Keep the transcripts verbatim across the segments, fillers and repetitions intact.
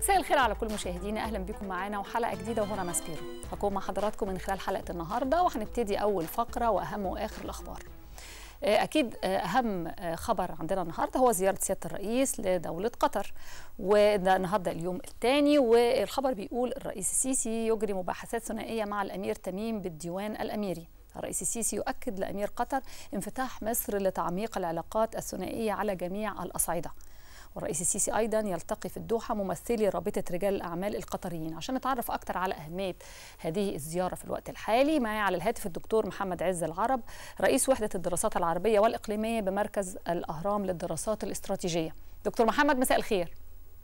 مساء الخير على كل مشاهدينا، اهلا بكم معانا وحلقه جديده وهنا ماسبيرو. هكون مع حضراتكم من خلال حلقه النهارده، وهنبتدي اول فقره واهم واخر الاخبار. اكيد اهم خبر عندنا النهارده هو زياره سياده الرئيس لدوله قطر، وده النهارده اليوم الثاني، والخبر بيقول الرئيس السيسي يجري مباحثات ثنائيه مع الامير تميم بالديوان الاميري. الرئيس السيسي يؤكد لامير قطر انفتاح مصر لتعميق العلاقات الثنائيه على جميع الاصعده. والرئيس السيسي أيضا يلتقي في الدوحة ممثلي رابطة رجال الأعمال القطريين عشان نتعرف أكتر على أهمية هذه الزيارة في الوقت الحالي. معي على الهاتف الدكتور محمد عز العرب، رئيس وحدة الدراسات العربية والإقليمية بمركز الأهرام للدراسات الاستراتيجية. دكتور محمد مساء الخير.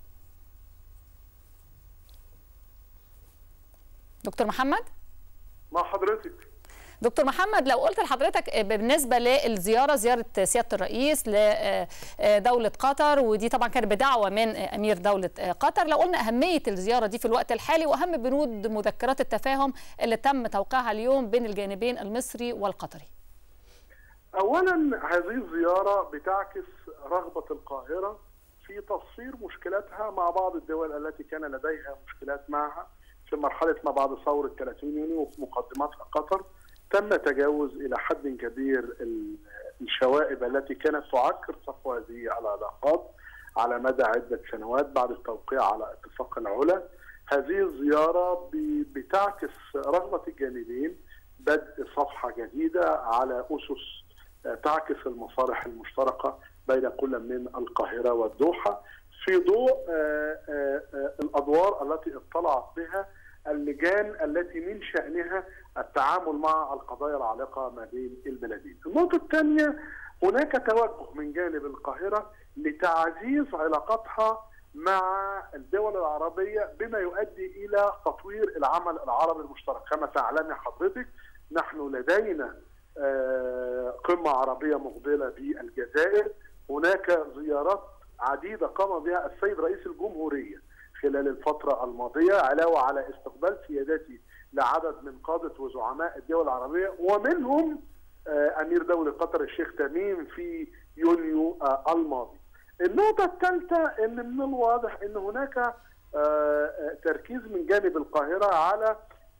دكتور محمد مع حضرتك. دكتور محمد، لو قلت لحضرتك بالنسبة للزيارة، زيارة سيادة الرئيس لدولة قطر، ودي طبعا كانت بدعوة من أمير دولة قطر، لو قلنا أهمية الزيارة دي في الوقت الحالي وأهم بنود مذكرات التفاهم اللي تم توقيعها اليوم بين الجانبين المصري والقطري. أولا، هذه الزيارة بتعكس رغبة القاهرة في تصفير مشكلاتها مع بعض الدول التي كان لديها مشكلات معها في مرحلة ما بعد ثورة ثلاثين يونيو، وفي مقدمتها قطر. تم تجاوز إلى حد كبير الشوائب التي كانت تعكر صفو هذه العلاقات على مدى عدة سنوات بعد التوقيع على اتفاق العلا. هذه الزيارة بتعكس رغبة الجانبين بدء صفحة جديدة على أسس تعكس المصالح المشتركة بين كل من القاهرة والدوحة، في ضوء الأدوار التي اطلعت بها اللجان التي من شأنها التعامل مع القضايا العالقة ما بين البلدين. النقطة الثانية، هناك توجه من جانب القاهرة لتعزيز علاقاتها مع الدول العربية بما يؤدي إلى تطوير العمل العربي المشترك. كما تعلمي حضرتك، نحن لدينا قمة عربية مقبلة بالجزائر، هناك زيارات عديدة قام بها السيد رئيس الجمهورية خلال الفترة الماضية، علاوة على استقبال سيادتي لعدد من قادة وزعماء الدول العربية، ومنهم أمير دولة قطر الشيخ تميم في يونيو الماضي. النقطة الثالثة، أن من الواضح أن هناك تركيز من جانب القاهرة على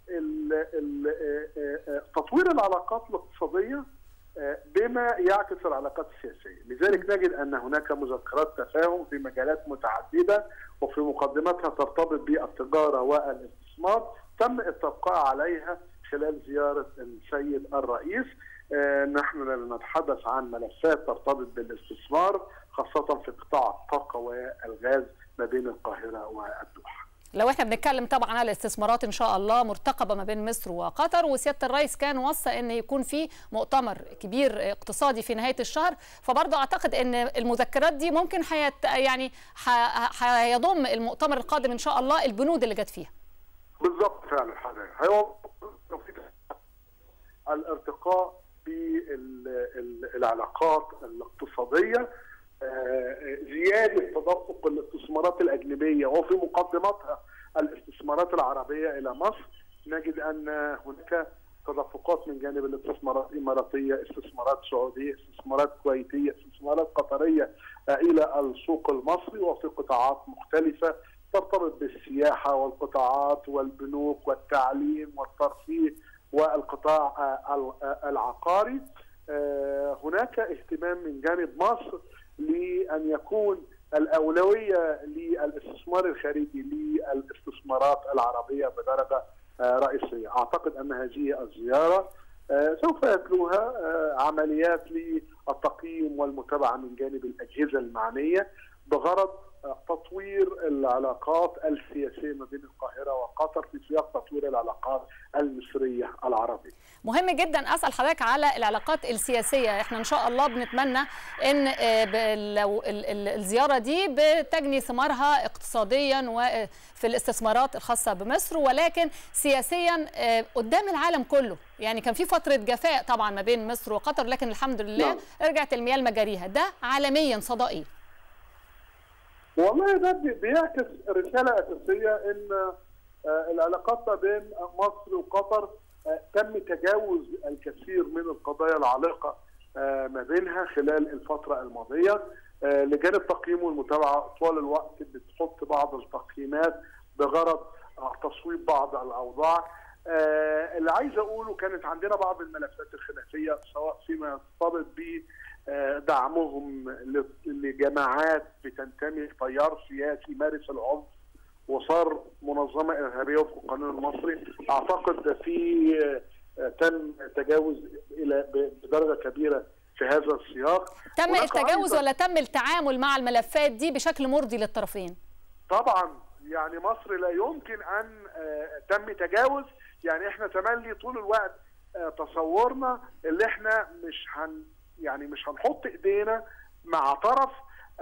تطوير العلاقات الاقتصادية بما يعكس العلاقات السياسية. لذلك نجد أن هناك مذكرات تفاهم في مجالات متعددة، وفي مقدمتها ترتبط بالتجارة والاستثمار تم التوقيع عليها خلال زيارة السيد الرئيس. نحن نتحدث عن ملفات ترتبط بالاستثمار خاصة في قطاع الطاقة والغاز ما بين القاهرة والدوحة. لو احنا بنتكلم طبعا على الاستثمارات ان شاء الله مرتقبه ما بين مصر وقطر، وسياده الرئيس كان وصى ان يكون في مؤتمر كبير اقتصادي في نهايه الشهر، فبرضه اعتقد ان المذكرات دي ممكن حيت يعني هيضم المؤتمر القادم ان شاء الله البنود اللي جت فيها. بالضبط فعلا حضرتك، هو الارتقاء بالعلاقات الاقتصاديه، زيادة تدفق الاستثمارات الأجنبية وفي مقدمتها الاستثمارات العربية إلى مصر. نجد أن هناك تدفقات من جانب الاستثمارات الإماراتية، استثمارات سعودية، استثمارات كويتية، استثمارات قطرية إلى السوق المصري، وفي قطاعات مختلفة ترتبط بالسياحة والقطاعات والبنوك والتعليم والترفيه والقطاع العقاري. هناك اهتمام من جانب مصر لأن يكون الأولوية للاستثمار الخارجي للاستثمارات العربية بدرجة رئيسية. أعتقد أن هذه الزيارة سوف يتلوها عمليات للتقييم والمتابعة من جانب الأجهزة المعنية بغرض تطوير العلاقات السياسية ما بين القاهرة وقطر في سياق تطوير العلاقات المصرية العربية. مهم جدا اسال حضرتك على العلاقات السياسيه. احنا ان شاء الله بنتمنى ان لو الزياره دي بتجني ثمارها اقتصاديا وفي الاستثمارات الخاصه بمصر، ولكن سياسيا قدام العالم كله. يعني كان في فتره جفاء طبعا ما بين مصر وقطر، لكن الحمد لله رجعت المياه لمجاريها. ده عالميا صدى ايه؟ والله ده بيعكس رساله اساسيه ان العلاقات ما بين مصر وقطر تم تجاوز الكثير من القضايا العالقه ما بينها خلال الفتره الماضيه. لجان التقييم والمتابعه طوال الوقت بتحط بعض التقييمات بغرض تصويب بعض الاوضاع. اللي عايز اقوله كانت عندنا بعض الملفات الخلافيه سواء فيما يرتبط بدعمهم لجماعات بتنتمي لتيار سياسي مارس العنف وصار منظمه ارهابيه وفق القانون المصري. اعتقد في تم تجاوز الى بدرجه كبيره في هذا السياق. تم التجاوز ولا تم التعامل مع الملفات دي بشكل مرضي للطرفين؟ طبعا يعني مصر لا يمكن ان تم تجاوز. يعني احنا تملي طول الوقت تصورنا اللي احنا مش هن يعني مش هنحط ايدينا مع طرف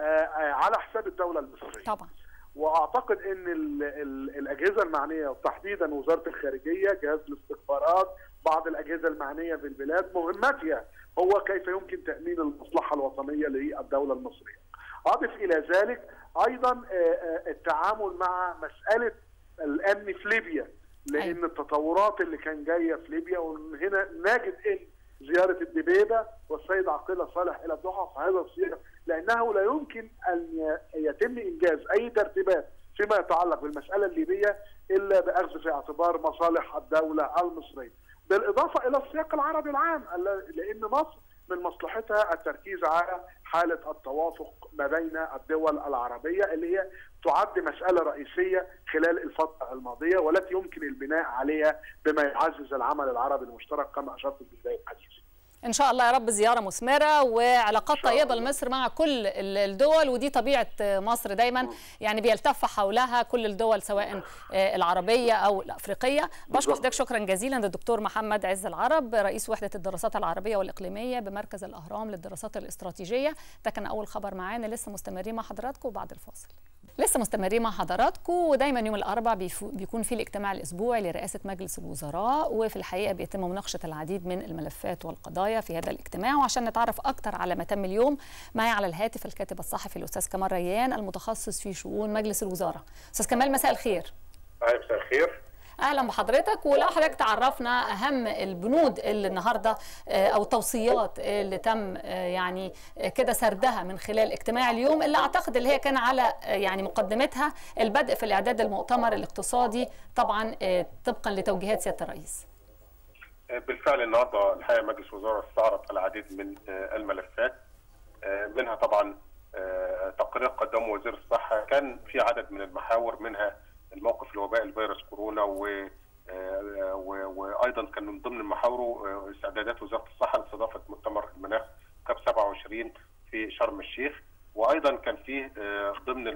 على حساب الدوله المصريه. طبعا. واعتقد ان ال ال الاجهزه المعنيه وتحديدا وزاره الخارجيه، جهاز الاستخبارات، بعض الاجهزه المعنيه في البلاد مهمتها هو كيف يمكن تامين المصلحه الوطنيه للدوله المصريه. اضف الى ذلك ايضا التعامل مع مساله الامن في ليبيا، لان التطورات اللي كان جايه في ليبيا، وهنا نجد ان زياره الدبيبه والسيد عقيله صالح الى الدوحه في هذا السياق، لانه لا يمكن ان يتم انجاز اي ترتيبات فيما يتعلق بالمساله الليبيه الا باخذ في اعتبار مصالح الدوله المصريه. بالاضافه الى السياق العربي العام، لان مصر من مصلحتها التركيز على حاله التوافق ما بين الدول العربيه اللي هي تعد مساله رئيسيه خلال الفتره الماضيه والتي يمكن البناء عليها بما يعزز العمل العربي المشترك كما اشرت في بدايه حديثي. ان شاء الله يا رب زياره مثمره وعلاقات طيبه لمصر مع كل الدول، ودي طبيعه مصر دايما، يعني بيلتف حولها كل الدول سواء العربيه او الافريقيه. بشكر حضرتك شكرا جزيلا للدكتور محمد عز العرب، رئيس وحده الدراسات العربيه والاقليميه بمركز الاهرام للدراسات الاستراتيجيه. ده كان اول خبر معانا، لسه مستمرين مع حضراتكم بعد الفاصل. لسه مستمرين مع حضراتكم، ودايما يوم الاربعاء بيكون في الاجتماع الاسبوعي لرئاسه مجلس الوزراء، وفي الحقيقه بيتم مناقشه العديد من الملفات والقضايا في هذا الاجتماع. وعشان نتعرف اكثر على ما تم اليوم معي على الهاتف الكاتب الصحفي الاستاذ كمال ريان المتخصص في شؤون مجلس الوزراء. استاذ كمال مساء الخير. مساء الخير. اهلا بحضرتك، ولو حضرتك تعرفنا اهم البنود اللي النهارده او التوصيات اللي تم يعني كده سردها من خلال اجتماع اليوم، اللي اعتقد اللي هي كان على يعني مقدمتها البدء في الاعداد المؤتمر الاقتصادي طبعا طبقا لتوجيهات سياده الرئيس. بالفعل النهارده الحقيقه مجلس الوزراء استعرض العديد من الملفات، منها طبعا تقرير قدمه وزير الصحه كان في عدد من المحاور، منها الموقف الوبائي الفيروس كورونا، و وايضا كان من ضمن المحاور استعدادات وزاره الصحه لاستضافه مؤتمر المناخ كاب سبعة وعشرين في شرم الشيخ، وايضا كان فيه ضمن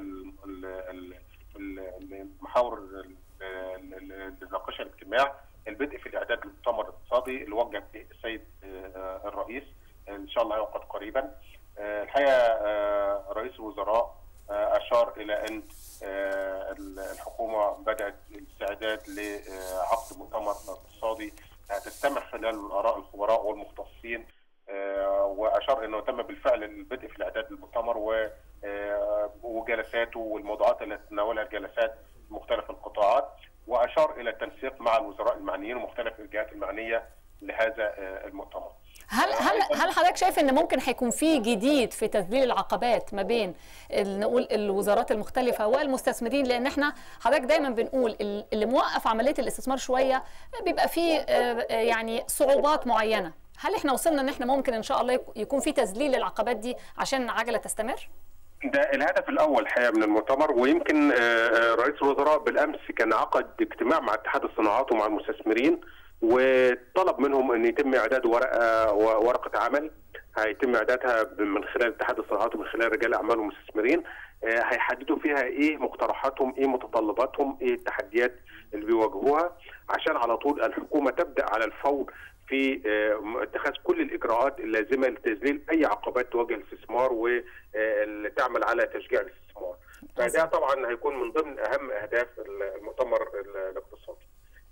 المحاور اللي ناقشها الاجتماع البدء في الاعداد للمؤتمر الاقتصادي اللي وجه به السيد الرئيس ان شاء الله يعقد قريبا. الحقيقه رئيس الوزراء اشار الى ان الحكومه بدات الاستعداد لعقد مؤتمر اقتصادي تستمع خلاله الاراء الخبراء والمختصين، واشار انه تم بالفعل البدء في الاعداد للمؤتمر وجلساته والموضوعات التي تناولها الجلسات مختلف القطاعات، واشار الى التنسيق مع الوزراء المعنيين ومختلف الجهات المعنيه لهذا المؤتمر. هل هل هل حضرتك شايف ان ممكن هيكون في جديد في تذليل العقبات ما بين نقول الوزارات المختلفه والمستثمرين؟ لان احنا حضرتك دايما بنقول اللي موقف عمليه الاستثمار شويه بيبقى فيه يعني صعوبات معينه. هل احنا وصلنا ان احنا ممكن ان شاء الله يكون في تذليل العقبات دي عشان العجله تستمر؟ ده الهدف الاول الحقيقه من المؤتمر، ويمكن رئيس الوزراء بالامس كان عقد اجتماع مع اتحاد الصناعات ومع المستثمرين، وطلب منهم ان يتم اعداد ورقه ورقه عمل هيتم اعدادها من خلال اتحاد الصناعات ومن خلال رجال اعمال ومستثمرين، هيحددوا فيها ايه مقترحاتهم، ايه متطلباتهم، ايه التحديات اللي بيواجهوها، عشان على طول الحكومه تبدا على الفور في اتخاذ كل الاجراءات اللازمه لتذليل اي عقبات تواجه الاستثمار وتعمل على تشجيع الاستثمار. فده طبعا هيكون من ضمن اهم اهداف المؤتمر الاقتصادي.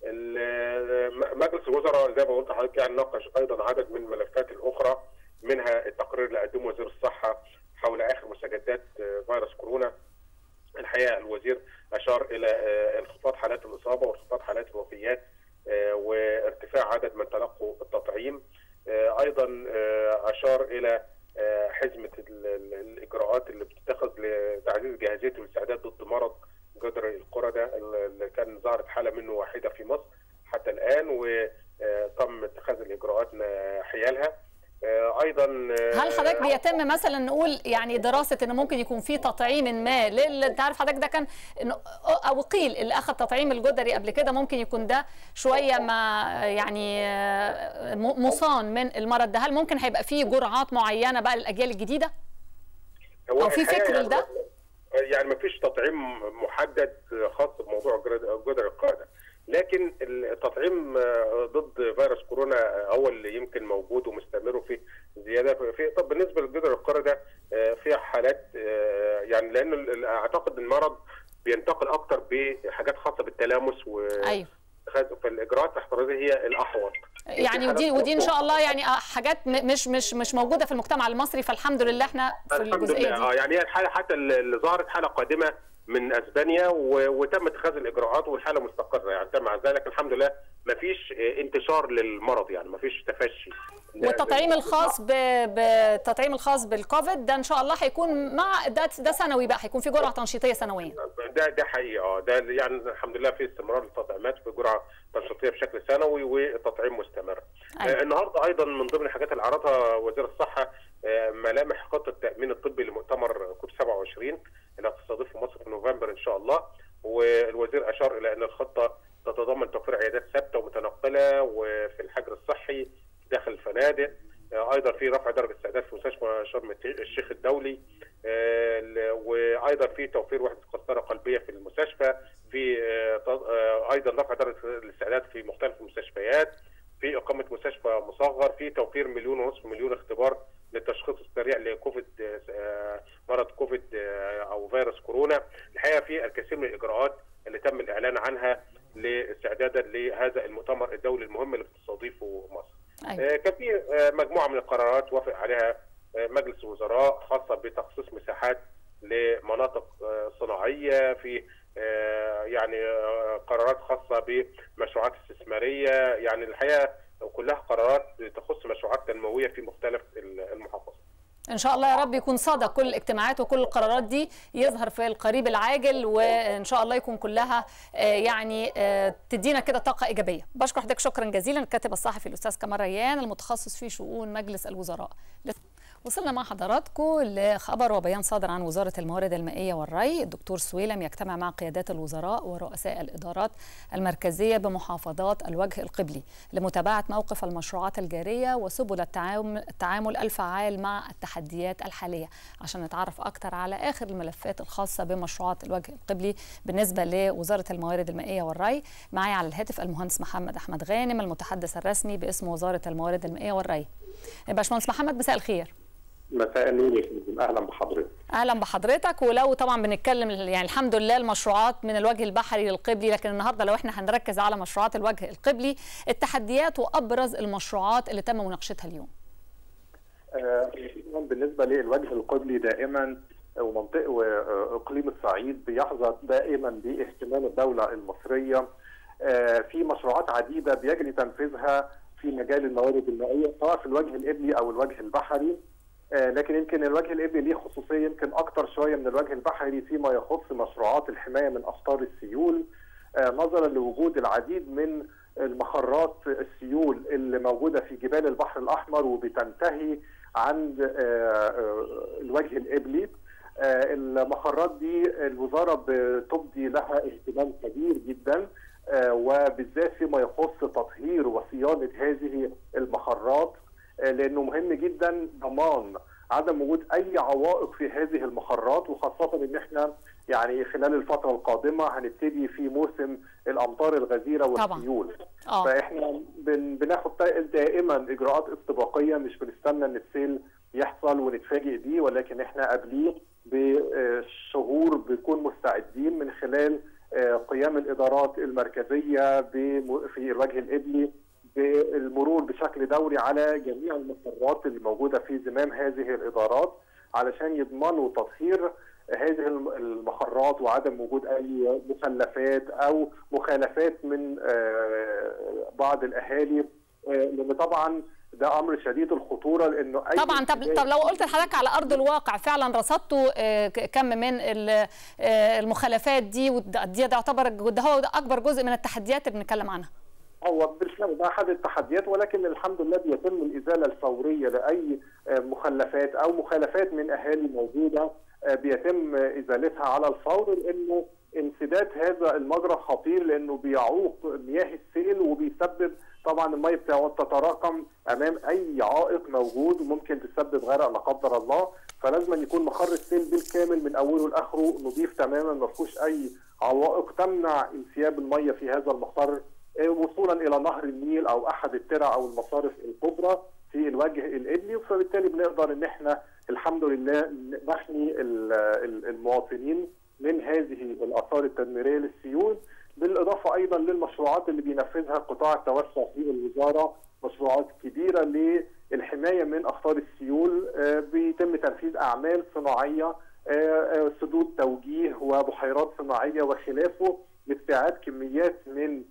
مجلس الوزراء زي ما قلت لحضرتك يعني ناقش ايضا عدد من الملفات الاخرى، منها التقرير اللي قدمه وزير الصحه حول اخر مستجدات فيروس كورونا. الحقيقه الوزير اشار الى انخفاض حالات الاصابه وانخفاض حالات الوفيات وارتفاع عدد من تلقوا التطعيم. ايضا اشار الى حزمه الاجراءات اللي بتتخذ لتعزيز جاهزيه والاستعداد ضد مرض جدري القردة اللي كان ظهرت حاله منه واحده في مصر حتى الان، وتم اتخاذ الاجراءات حيالها. ايضا هل حضرتك بيتم مثلا نقول يعني دراسه ان ممكن يكون في تطعيم ما لل انت عارف حضرتك ده كان او قيل اللي اخذ تطعيم الجدري قبل كده ممكن يكون ده شويه ما يعني مصان من المرض ده، هل ممكن هيبقى فيه جرعات معينه بقى للاجيال الجديده؟ او في فكر يعني لده؟ يعني ما فيش تطعيم محدد خاص بموضوع جدري القردة، لكن التطعيم ضد فيروس كورونا هو اللي يمكن موجود ومستمر وفيه زياده في. طب بالنسبه لجدري القردة فيها حالات يعني لان اعتقد المرض بينتقل اكتر بحاجات خاصه بالتلامس و ايوه فالاجراءات الاحترازيه هي الاحوط يعني ودي ودي ان شاء الله يعني حاجات مش مش مش موجوده في المجتمع المصري، فالحمد لله احنا في الجزئيه دي. اه يعني هي الحاله حتى اللي ظهرت حاله قادمه من اسبانيا وتم اتخاذ الاجراءات والحاله مستقره يعني مع ذلك الحمد لله ما فيش انتشار للمرض يعني ما فيش تفشي. والتطعيم الخاص بالتطعيم الخاص بالكوفيد ده ان شاء الله هيكون مع ده ده سنوي بقى، هيكون في جرعه تنشيطيه سنويه. ده ده حقيقي اه ده يعني الحمد لله في استمرار للتطعيمات في جرعه تنشيطيه بشكل سنوي والتطعيم مستمر. أيوة. آه النهارده ايضا من ضمن الحاجات اللي عرضها وزير الصحه آه ملامح خطه التامين الطبي لمؤتمر كوب سبعة وعشرين اللي هتستضيفه مصر في نوفمبر ان شاء الله، والوزير اشار الى ان الخطه تتضمن توفير عيادات ثابته ومتنقله وفي الحجر الصحي داخل الفنادق، ايضا في رفع درجه استعداد في مستشفى شرم الشيخ الدولي، وايضا في توفير وحده قسطره قلبيه في المستشفى، في ايضا رفع درجه الاستعداد في مختلف المستشفيات، في اقامه مستشفى مصغر، في توفير مليون ونصف مليون اختبار للتشخيص السريع لكوفيد مرض كوفيد او فيروس كورونا. الحقيقه في الكثير من الاجراءات اللي تم الاعلان عنها لاستعدادا لهذا المؤتمر الدولي المهم اللي بتستضيفه مصر. أيوة. كان في مجموعه من القرارات وافق عليها مجلس الوزراء خاصه بتخصيص مساحات لمناطق صناعيه، في يعني قرارات خاصه بمشروعات استثماريه، يعني الحقيقه كلها قرارات تخص مشروعات تنمويه في مختلف المحافظات. ان شاء الله يا رب يكون صادق كل الاجتماعات وكل القرارات دي يظهر في القريب العاجل، وان شاء الله يكون كلها يعني تدينا كده طاقه ايجابيه. بشكر حضرتك شكرا جزيلا الكاتب الصحفي الاستاذ كمال ريان المتخصص في شؤون مجلس الوزراء. وصلنا مع حضراتكم لخبر وبيان صادر عن وزارة الموارد المائية والري. الدكتور سويلم يجتمع مع قيادات الوزراء ورؤساء الإدارات المركزية بمحافظات الوجه القبلي لمتابعة موقف المشروعات الجارية وسبل التعامل الفعال مع التحديات الحالية، عشان نتعرف أكثر على آخر الملفات الخاصة بمشروعات الوجه القبلي بالنسبة لوزارة الموارد المائية والري. معي على الهاتف المهندس محمد أحمد غانم المتحدث الرسمي باسم وزارة الموارد المائية والري. باشمهندس محمد مساء الخير. مساء النور يا فندم، اهلا بحضرتك. اهلا بحضرتك. ولو طبعا بنتكلم يعني الحمد لله المشروعات من الوجه البحري للقبلي، لكن النهارده لو احنا هنركز على مشروعات الوجه القبلي، التحديات وابرز المشروعات اللي تم مناقشتها اليوم. آه بالنسبه للوجه القبلي دائما ومنطقه واقليم الصعيد بيحظى دائما باهتمام الدوله المصريه. آه في مشروعات عديده بيجري تنفيذها في مجال الموارد المائيه سواء في الوجه القبلي او الوجه البحري. آه لكن يمكن الوجه القبلي ليه خصوصيه يمكن اكثر شويه من الوجه البحري فيما يخص مشروعات الحمايه من اخطار السيول، آه نظرا لوجود العديد من المخرات السيول اللي موجوده في جبال البحر الاحمر وبتنتهي عند آه الوجه القبلي. آه المخرات دي الوزاره بتبدي لها اهتمام كبير جدا، آه وبالذات فيما يخص تطهير وصيانه هذه المخرات، لانه مهم جدا ضمان عدم وجود اي عوائق في هذه المخرات، وخاصه ان احنا يعني خلال الفتره القادمه هنبتدي في موسم الامطار الغزيره والسيول. طبعا. فاحنا بن بناخد دائما اجراءات استباقيه، مش بنستنى ان السيل يحصل ونتفاجئ بيه، ولكن احنا قبليه بشهور بنكون مستعدين من خلال قيام الادارات المركزيه في الوجه القبلي بالمرور بشكل دوري على جميع المخرات اللي موجوده في زمام هذه الادارات، علشان يضمنوا تطهير هذه المخرات وعدم وجود اي مخلفات او مخالفات من بعض الاهالي، لان طبعا ده امر شديد الخطوره، لانه اي طبعا. طب طب لو قلت لحضرتك على ارض الواقع فعلا رصدتوا كم من المخالفات دي، ودي تعتبر ده هو اكبر جزء من التحديات اللي بنتكلم عنها؟ هو بالفعل ده احد التحديات، ولكن الحمد لله بيتم الازاله الفوريه لاي مخلفات او مخالفات من اهالي موجوده، بيتم ازالتها على الفور، لانه انسداد هذا المجرى خطير، لانه بيعوق مياه السيل وبيسبب طبعا الميه بتاعته تتراكم امام اي عائق موجود وممكن تسبب غرق لا قدر الله. فلازم يكون مخر السيل بالكامل من اوله لاخره نظيف تماما، ما فيهوش اي عوائق تمنع انسياب الميه في هذا المخر وصولا الى نهر النيل او احد الترع او المصارف الكبرى في الوجه الابلي. فبالتالي بنقدر ان احنا الحمد لله نحمي المواطنين من هذه الاثار التدميريه للسيول، بالاضافه ايضا للمشروعات اللي بينفذها قطاع التوسع في الوزاره، مشروعات كبيره للحمايه من اخطار السيول. بيتم تنفيذ اعمال صناعيه، سدود توجيه وبحيرات صناعيه وخلافه لاستيعاب كميات من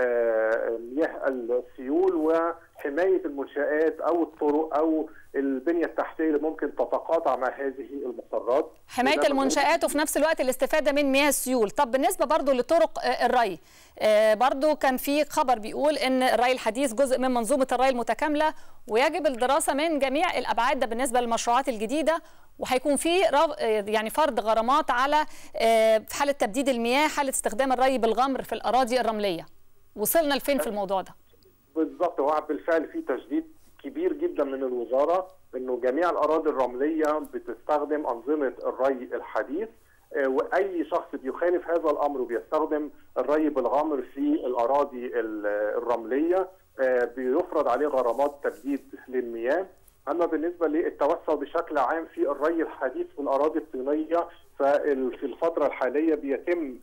مياه السيول وحمايه المنشآت او الطرق او البنيه التحتيه اللي ممكن تتقاطع مع هذه المسرات. حمايه المنشآت وفي نفس الوقت الاستفاده من مياه السيول. طب بالنسبه برضو لطرق الري، برضو كان في خبر بيقول ان الري الحديث جزء من منظومه الري المتكامله ويجب الدراسه من جميع الابعاد، ده بالنسبه للمشروعات الجديده، وهيكون في يعني فرض غرامات على في حاله تبديد المياه، حاله استخدام الري بالغمر في الاراضي الرمليه. وصلنا لفين في الموضوع ده؟ بالظبط، هو بالفعل في تشديد كبير جدا من الوزاره انه جميع الاراضي الرمليه بتستخدم انظمه الري الحديث، واي شخص بيخالف هذا الامر وبيستخدم الري بالغمر في الاراضي الرمليه بيفرض عليه غرامات تجديد للمياه. اما بالنسبه للتوسع بشكل عام في الري الحديث في الاراضي الطينيه، ففي الفتره الحاليه بيتم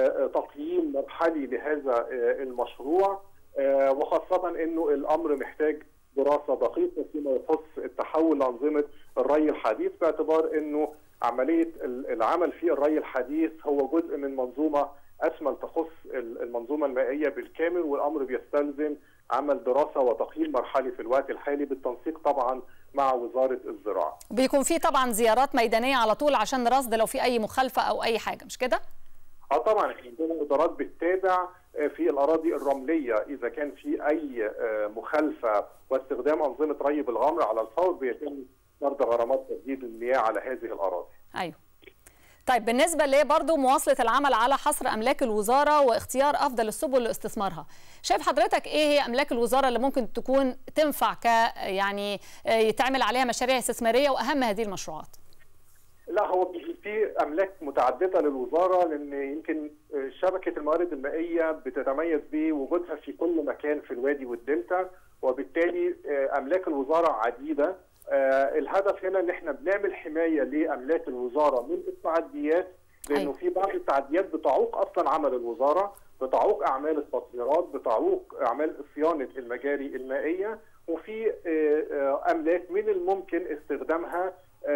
تقييم مرحلي لهذا المشروع، وخاصة انه الامر محتاج دراسة دقيقة فيما يخص التحول لأنظمة الري الحديث، باعتبار انه عملية العمل في الري الحديث هو جزء من منظومة اشمل تخص المنظومة المائية بالكامل، والامر بيستلزم عمل دراسة وتقييم مرحلي في الوقت الحالي بالتنسيق طبعا مع وزارة الزراعة. بيكون في طبعا زيارات ميدانية على طول عشان رصد لو في اي مخالفة او اي حاجة، مش كده؟ اه طبعا احنا عندنا ادارات بتتابع في الاراضي الرمليه اذا كان في اي مخالفه واستخدام انظمه ري بالغمر على الفور بيتم فرض غرامات تجديد المياه على هذه الاراضي. ايوه. طيب بالنسبه ليه برضه مواصله العمل على حصر املاك الوزاره واختيار افضل السبل لاستثمارها، شايف حضرتك ايه هي املاك الوزاره اللي ممكن تكون تنفع ك يعني يتعمل عليها مشاريع استثماريه واهم هذه المشروعات؟ لا، هو في املاك متعدده للوزاره، لان يمكن شبكه الموارد المائيه بتتميز بوجودها في كل مكان في الوادي والدلتا، وبالتالي املاك الوزاره عديده. الهدف هنا ان احنا بنعمل حمايه لاملاك الوزاره من التعديات، لانه في بعض التعديات بتعوق اصلا عمل الوزاره، بتعوق اعمال التطهيرات، بتعوق اعمال صيانه المجاري المائيه، وفي املاك من الممكن استخدامها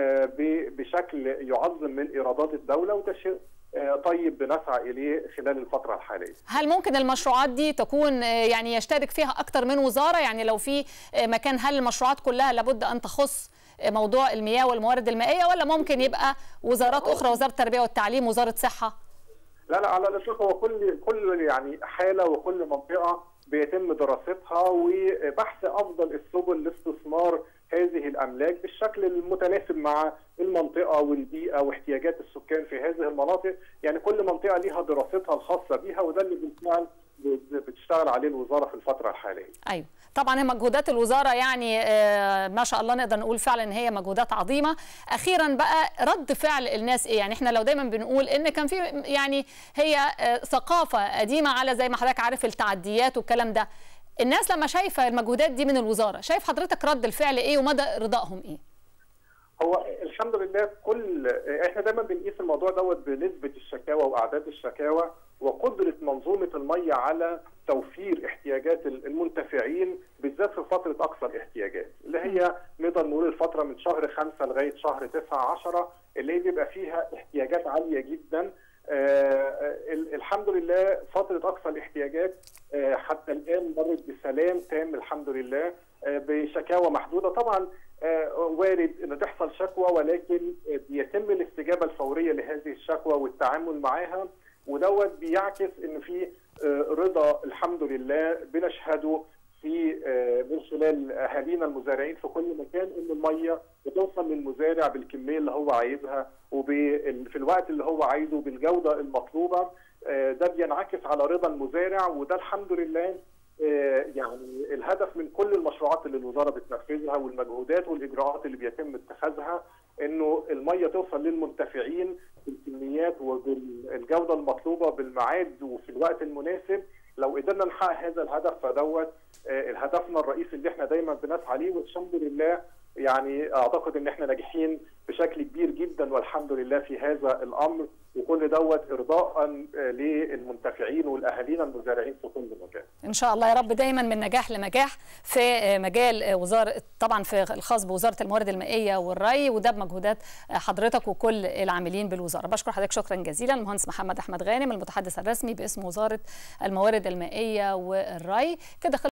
بشكل يعظم من ايرادات الدوله، وده شيء طيب بنسعى اليه خلال الفتره الحاليه. هل ممكن المشروعات دي تكون يعني يشترك فيها اكثر من وزاره؟ يعني لو في مكان، هل المشروعات كلها لابد ان تخص موضوع المياه والموارد المائيه، ولا ممكن يبقى وزارات اخرى، وزاره التربيه والتعليم، وزاره صحه؟ لا لا، على الاطلاق، هو كل كل يعني حاله وكل منطقه بيتم دراستها وبحث افضل السبل لاستثمار هذه الاملاك بالشكل المتناسب مع المنطقه والبيئه واحتياجات السكان في هذه المناطق. يعني كل منطقه ليها دراستها الخاصه بيها، وده اللي بالفعل بتشتغل عليه الوزاره في الفتره الحاليه. ايوه طبعا، هي مجهودات الوزاره يعني آه ما شاء الله، نقدر نقول فعلا ان هي مجهودات عظيمه. اخيرا بقى، رد فعل الناس ايه؟ يعني احنا لو دايما بنقول ان كان في يعني هي آه ثقافه قديمه على زي ما حضرتك عارف التعديات والكلام ده، الناس لما شايفه المجهودات دي من الوزاره، شايف حضرتك رد الفعل ايه ومدى رضائهم ايه؟ هو الحمد لله كل احنا دايما بنقيس الموضوع دوت بنسبه الشكاوى واعداد الشكاوى وقدره منظومه الميه على توفير احتياجات المنتفعين، بالذات في فتره اقصى الاحتياجات اللي هي نقدر نقول الفتره من شهر خمسة لغايه شهر تسعة عشرة، اللي بيبقى فيها احتياجات عاليه جدا. آه الحمد لله فتره اقصى الاحتياجات آه حتى الان مرت بسلام تام الحمد لله، بشكاوى محدوده. طبعا وارد ان تحصل شكوى، ولكن بيتم الاستجابه الفوريه لهذه الشكوى والتعامل معها، ودوت بيعكس ان في رضا الحمد لله بنشهده في من خلال اهالينا المزارعين في كل مكان، ان الميه بتوصل للمزارع بالكميه اللي هو عايزها وفي الوقت اللي هو عايزه بالجوده المطلوبه. ده بينعكس على رضا المزارع، وده الحمد لله يعني الهدف من كل المشروعات اللي الوزاره بتنفذها والمجهودات والاجراءات اللي بيتم اتخاذها، انه الميه توصل للمنتفعين بالكميات وبالجوده المطلوبه بالميعاد وفي الوقت المناسب. لو قدرنا نحقق هذا الهدف فدوت هدفنا الرئيسي اللي احنا دايما بنسعى ليه، والحمد لله يعني اعتقد ان احنا ناجحين بشكل كبير جدا والحمد لله في هذا الامر، وكل دوت ارضاء للمنتفعين والاهالينا المزارعين في كل مكان. ان شاء الله يا رب دايما من نجاح لنجاح في مجال وزاره، طبعا في الخاص بوزاره الموارد المائيه والري، وده بمجهودات حضرتك وكل العاملين بالوزاره. بشكر حضرتك شكرا جزيلا المهندس محمد احمد غانم المتحدث الرسمي باسم وزاره الموارد المائيه والري. كده